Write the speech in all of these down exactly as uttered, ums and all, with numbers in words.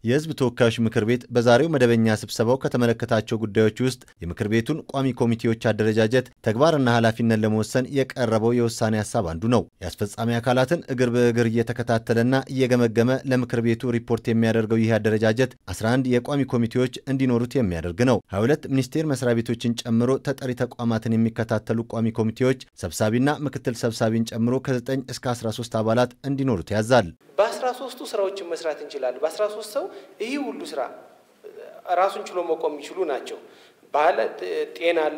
የህዝብ ተወካዮች ምክር ቤት በዛሬው መደበኛ ስብሰባው ከተመለከታቸው ጉዳዮች ውስጥ የምክር ቤቱን ቋሚ ኮሚቴዎች አደረጃጀት ተግባርና ኃላፊነት ለመወሰን የቀረበው የውሳኔ ሐሳብ አንዱ ነው። የአስፈጻሚ አካላትን እግር በእግር እየተከታተለና እየገመገመ ለምክር ቤቱ ሪፖርት የሚያደርገው ይህ አደረጃጀት አስራ አንድ የቋሚ ኮሚቴዎች እንዲኖሩት የሚያደርግ ነው። ሃያ ሁለት ሚኒስቴር መስሪያ ቤቶችን ጨምሮ ተጠሪ ተቋማትን የሚከታተሉ ቋሚ ኮሚቴዎች ሰብሳቢና ምክትል ሰብሳቢን ጨምሮ ከዘጠኝ እስከ አስራ ሶስት አባላት እንዲኖሩት ያዛል። በአስራ ሶስቱ ስራዎችን መስራት እንችላለን። በአስራ ሶስት ሰው ይሄ ሁሉ ስራ ራሱን ችሎ መቆም ይችሉ ናቸው። ባህል ጤና አለ፣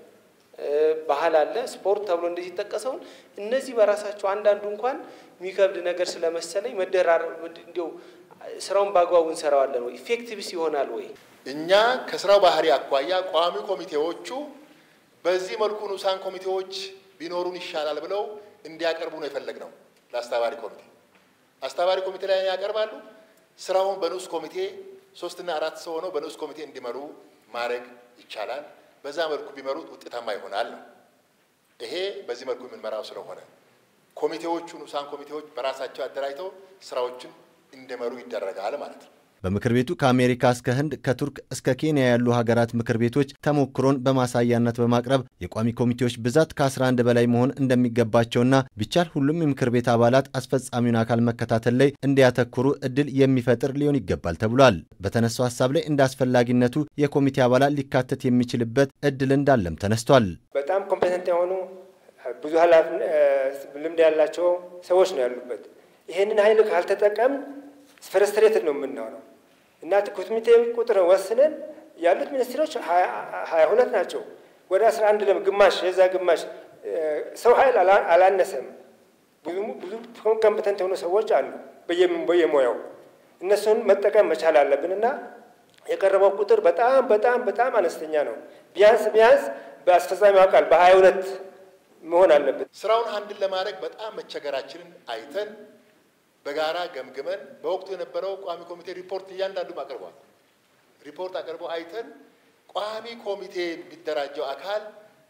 ባህል አለ፣ ስፖርት ተብሎ እንደዚህ ተጠቀሰው እነዚህ በራሳቸው አንዳንዱ እንኳን የሚከብድ ነገር ስለመሰለኝ መደራር እንደው ስራውን ባግባቡ እንሰራዋለን ወይ ኢፌክቲቭስ ይሆናል ወይ? እኛ ከስራው ባህሪ አኳያ ቋሚ ኮሚቴዎቹ በዚህ መልኩ ንዑሳን ኮሚቴዎች ቢኖሩን ይሻላል ብለው እንዲያቀርቡ ነው የፈለግነው። ለአስተባባሪ ኮሚቴ አስተባባሪ ኮሚቴ ላይ ያቀርባሉ። ስራውን በንዑስ ኮሚቴ ሶስት እና አራት ሰው ሆነው በንዑስ ኮሚቴ እንዲመሩ ማድረግ ይቻላል። በዛ መልኩ ቢመሩት ውጤታማ ይሆናል ነው። ይሄ በዚህ መልኩ የምንመራው ስለሆነ ኮሚቴዎቹ ንዑሳን ኮሚቴዎች በራሳቸው አደራጅተው ስራዎችን እንዲመሩ ይደረጋል ማለት ነው። በምክር ቤቱ ከአሜሪካ እስከ ህንድ ከቱርክ እስከ ኬንያ ያሉ ሀገራት ምክር ቤቶች ተሞክሮን በማሳያነት በማቅረብ የቋሚ ኮሚቴዎች ብዛት ከአስራ አንድ በላይ መሆን እንደሚገባቸውና ቢቻል ሁሉም የምክር ቤት አባላት አስፈጻሚውን አካል መከታተል ላይ እንዲያተኩሩ እድል የሚፈጥር ሊሆን ይገባል ተብሏል። በተነሳው ሐሳብ ላይ እንደ አስፈላጊነቱ የኮሚቴ አባላት ሊካተት የሚችልበት እድል እንዳለም ተነስቷል። በጣም ኮምፒተንት የሆኑ ብዙ ልምድ ያላቸው ሰዎች ነው ያሉበት። ይሄንን ኃይል ካልተጠቀም ፍረስትሬትድ ነው የምንሆነው እና ኮሚቴ ቁጥር ወስነን ያሉት ሚኒስትሮች ሃያ ሁለት ናቸው። ወደ አስራ አንድ ለግማሽ የዛ ግማሽ ሰው ኃይል አላነሰም። ብዙ ብዙ ኮምፒተንት የሆኑ ሰዎች አሉ በየሙያው እነሱን መጠቀም መቻል አለብንና የቀረበው ቁጥር በጣም በጣም በጣም አነስተኛ ነው። ቢያንስ ቢያንስ በአስፈጻሚው አካል በሃያ ሁለት መሆን አለበት። ስራውን አንድን ለማድረግ በጣም መቸገራችንን አይተን በጋራ ገምግመን በወቅቱ የነበረው ቋሚ ኮሚቴ ሪፖርት እያንዳንዱ አቀርቧል። ሪፖርት አቀርቦ አይተን ቋሚ ኮሚቴ የሚደራጀው አካል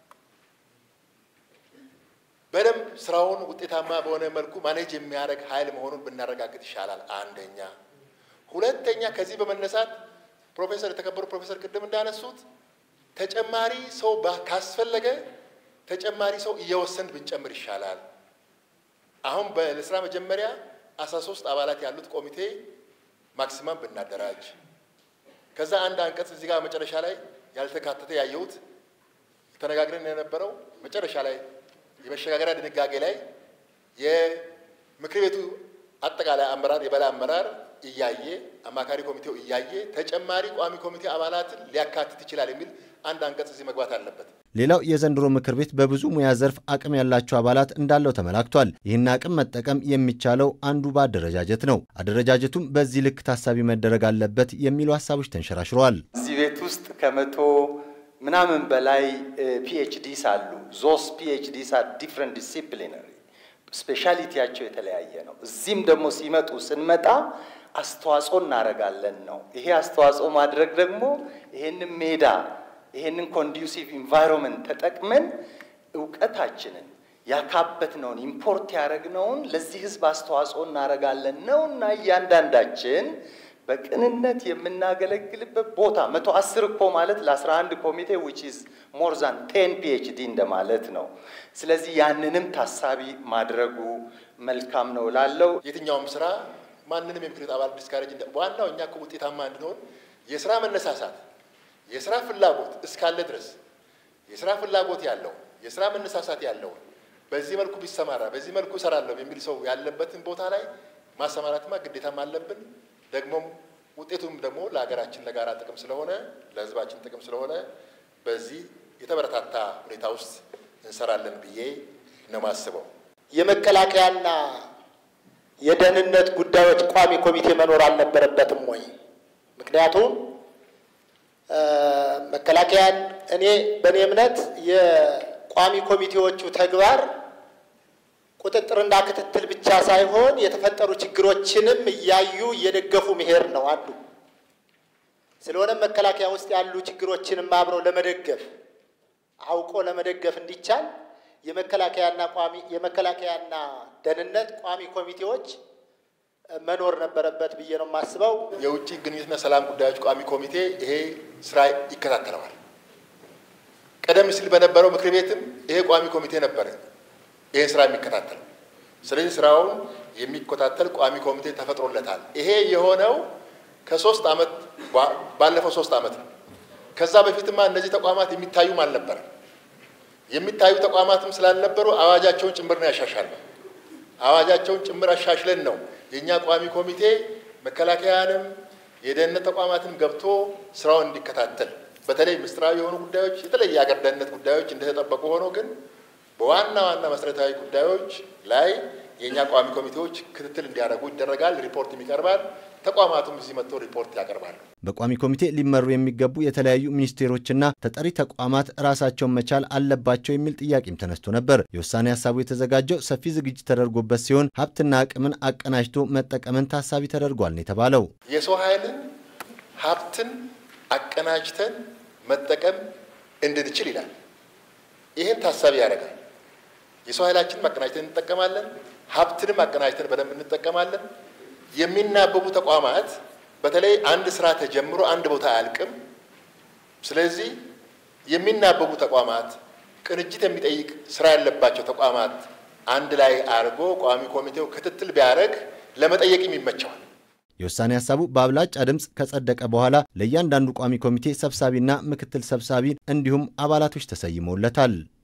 በደንብ ስራውን ውጤታማ በሆነ መልኩ ማኔጅ የሚያደርግ ኃይል መሆኑን ብናረጋግጥ ይሻላል። አንደኛ። ሁለተኛ ከዚህ በመነሳት ፕሮፌሰር የተከበሩ ፕሮፌሰር ቅድም እንዳነሱት ተጨማሪ ሰው ካስፈለገ ተጨማሪ ሰው እየወሰን ብንጨምር ይሻላል። አሁን በስራ መጀመሪያ አስራ ሶስት አባላት ያሉት ኮሚቴ ማክሲማም ብናደራጅ ከዛ አንድ አንቀጽ እዚህ ጋር መጨረሻ ላይ ያልተካተተ ያየሁት ተነጋግረን የነበረው መጨረሻ ላይ የመሸጋገሪያ ድንጋጌ ላይ የምክር ቤቱ አጠቃላይ አመራር የበላይ አመራር እያየ አማካሪ ኮሚቴው እያየ ተጨማሪ ቋሚ ኮሚቴ አባላትን ሊያካትት ይችላል የሚል አንድ አንቀጽ እዚህ መግባት አለበት። ሌላው የዘንድሮ ምክር ቤት በብዙ ሙያ ዘርፍ አቅም ያላቸው አባላት እንዳለው ተመላክቷል። ይህን አቅም መጠቀም የሚቻለው አንዱ በአደረጃጀት ነው። አደረጃጀቱም በዚህ ልክ ታሳቢ መደረግ አለበት የሚሉ ሐሳቦች ተንሸራሽረዋል። እዚህ ቤት ውስጥ ከመቶ ምናምን በላይ ፒኤችዲስ አሉ። ዞስ ፒኤችዲስ አር ዲፍረንት ዲሲፕሊነሪ ስፔሻሊቲያቸው የተለያየ ነው። እዚህም ደግሞ ሲመጡ ስንመጣ አስተዋጽኦ እናደርጋለን ነው። ይሄ አስተዋጽኦ ማድረግ ደግሞ ይሄንን ሜዳ ይሄንን ኮንዱሲቭ ኢንቫይሮንመንት ተጠቅመን ዕውቀታችንን ያካበትነውን ኢምፖርት ያደረግነውን ለዚህ ህዝብ አስተዋጽኦ እናደርጋለን ነውና እያንዳንዳችን በቅንነት የምናገለግልበት ቦታ መቶ አስር እኮ ማለት ለአስራ አንድ ኮሚቴ which is more than ten PhD እንደማለት ነው። ስለዚህ ያንንም ታሳቢ ማድረጉ መልካም ነው ላለው የትኛውም ስራ ማንንም የምክር ቤት አባል ዲስካሬጅ ዋናው እኛ ውጤታማ እንድንሆን የስራ መነሳሳት የስራ ፍላጎት እስካለ ድረስ የስራ ፍላጎት ያለው የስራ መነሳሳት ያለው በዚህ መልኩ ቢሰማራ በዚህ መልኩ ሰራለው የሚል ሰው ያለበትን ቦታ ላይ ማሰማራትማ ግዴታም አለብን። ደግሞም ውጤቱም ደግሞ ለሀገራችን ለጋራ ጥቅም ስለሆነ ለህዝባችን ጥቅም ስለሆነ በዚህ የተበረታታ ሁኔታ ውስጥ እንሰራለን ብዬ ነው ማስበው። የመከላከያና የደህንነት ጉዳዮች ቋሚ ኮሚቴ መኖር አልነበረበትም ወይ? ምክንያቱም መከላከያን እኔ በኔ እምነት የቋሚ ኮሚቴዎቹ ተግባር ቁጥጥርና ክትትል ብቻ ሳይሆን የተፈጠሩ ችግሮችንም እያዩ እየደገፉ መሄድ ነው አንዱ። ስለሆነ መከላከያ ውስጥ ያሉ ችግሮችንም አብረው ለመደገፍ አውቆ ለመደገፍ እንዲቻል የመከላከያና ቋሚ የመከላከያና ደህንነት ቋሚ ኮሚቴዎች መኖር ነበረበት ብዬ ነው የማስበው። የውጭ ግንኙነትና ሰላም ጉዳዮች ቋሚ ኮሚቴ ይሄ ስራ ይከታተላል። ቀደም ሲል በነበረው ምክር ቤትም ይሄ ቋሚ ኮሚቴ ነበር ይሄ ስራ የሚከታተል። ስለዚህ ስራውን የሚከታተል ቋሚ ኮሚቴ ተፈጥሮለታል። ይሄ የሆነው ከሶስት አመት ባለፈው ሶስት አመት ነው። ከዛ በፊትማ እነዚህ ተቋማት የሚታዩም አልነበረም። የሚታዩ ተቋማትም ስላልነበሩ አዋጃቸውን ጭምር ነው ያሻሻልነው። አዋጃቸውን ጭምር አሻሽለን ነው የኛ ቋሚ ኮሚቴ መከላከያንም የደህንነት ተቋማትን ገብቶ ስራውን እንዲከታተል በተለይ ምስጢራዊ የሆኑ ጉዳዮች የተለየ ሀገር ደህንነት ጉዳዮች እንደተጠበቁ ሆኖ ግን በዋና ዋና መሰረታዊ ጉዳዮች ላይ የኛ ቋሚ ኮሚቴዎች ክትትል እንዲያደርጉ ይደረጋል። ሪፖርት ይቀርባል። ተቋማቱም እዚህ መጥተው ሪፖርት ያቀርባሉ። በቋሚ ኮሚቴ ሊመሩ የሚገቡ የተለያዩ ሚኒስቴሮችና ተጠሪ ተቋማት ራሳቸውን መቻል አለባቸው የሚል ጥያቄም ተነስቶ ነበር። የውሳኔ ሀሳቡ የተዘጋጀው ሰፊ ዝግጅት ተደርጎበት ሲሆን ሀብትና አቅምን አቀናጅቶ መጠቀምን ታሳቢ ተደርጓል ነው የተባለው። የሰው ኃይልን ሀብትን አቀናጅተን መጠቀም እንድንችል ይላል። ይሄን ታሳቢ ያደርጋል። የሰው ኃይላችንን አቀናጅተን እንጠቀማለን፣ ሀብትንም አቀናጅተን በደንብ እንጠቀማለን። የሚናበቡ ተቋማት በተለይ አንድ ስራ ተጀምሮ አንድ ቦታ አያልቅም። ስለዚህ የሚናበቡ ተቋማት ቅንጅት የሚጠይቅ ስራ ያለባቸው ተቋማት አንድ ላይ አድርጎ ቋሚ ኮሚቴው ክትትል ቢያደርግ ለመጠየቅም ይመቸዋል። የውሳኔ ሀሳቡ በአብላጫ ድምጽ ከጸደቀ በኋላ ለእያንዳንዱ ቋሚ ኮሚቴ ሰብሳቢና ምክትል ሰብሳቢ እንዲሁም አባላቶች ተሰይመውለታል።